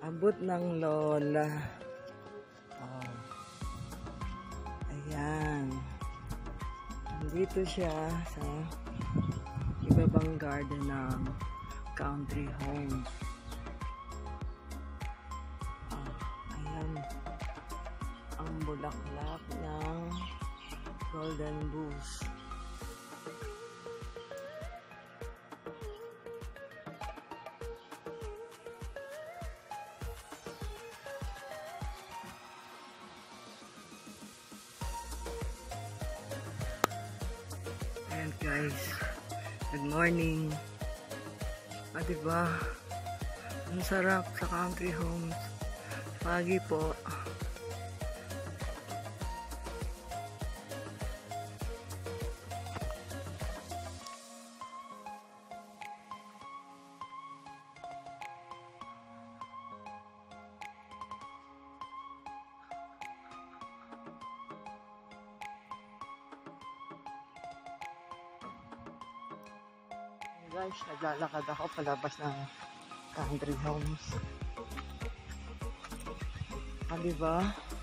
Abot ng lola. Oh. Ayan. Dito siya sa ibabang garden ng country homes. Ayan. Ang bulaklak ng golden goose. Ayan guys, good morning. Diba? Ang sarap sa country homes. Pagi po. Guys, naglalakad ako palabas ng country homes. Diba?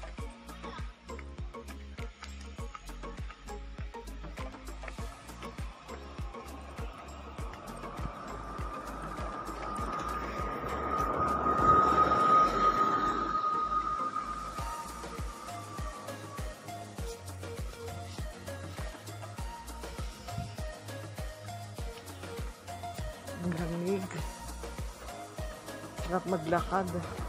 Ang lamig. Sarap maglakad.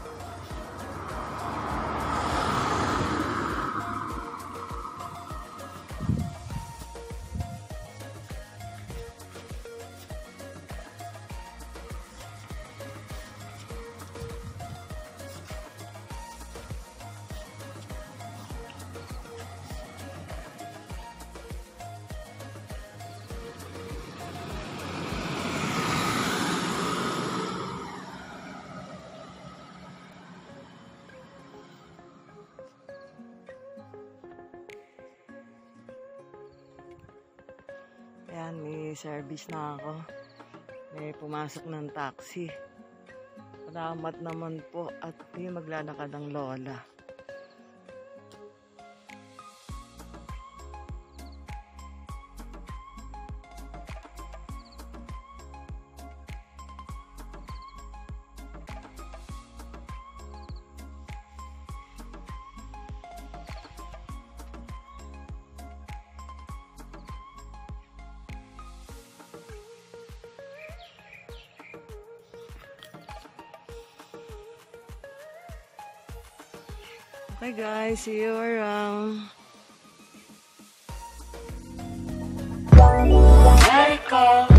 Ayan, may service na ako. May pumasok ng taxi. Salamat naman po at may maglalakad ang lola. Okay guys, see you around. Let it go.